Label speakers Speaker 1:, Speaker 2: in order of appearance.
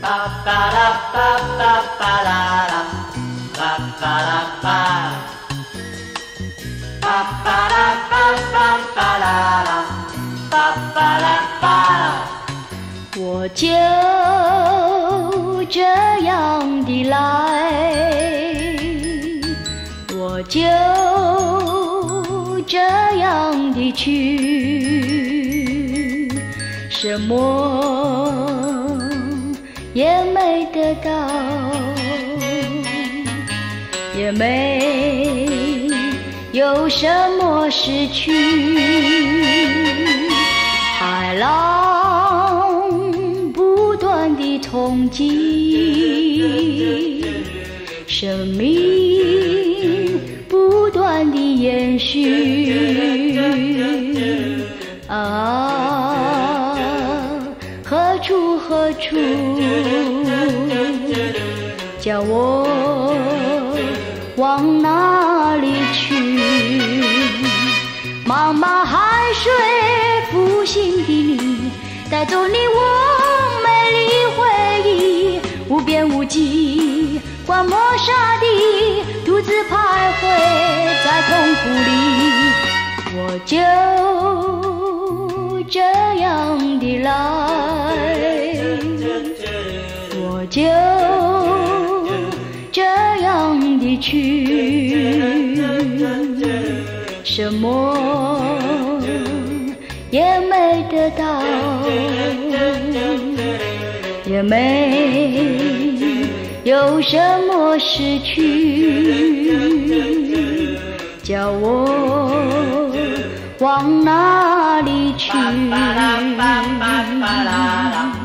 Speaker 1: 我就这样的来，我就这样的去，什么也没得到，也没有什么失去。海浪不断地冲击，生命不断地延续。啊，何处何处叫我往哪里去？茫茫海水复兴的你，带走你我美丽回忆，无边无际观摩沙地，独自徘徊在痛苦里。我就这样的来，我就这样的去，什么也没得到，也没有什么失去，叫我往哪里去？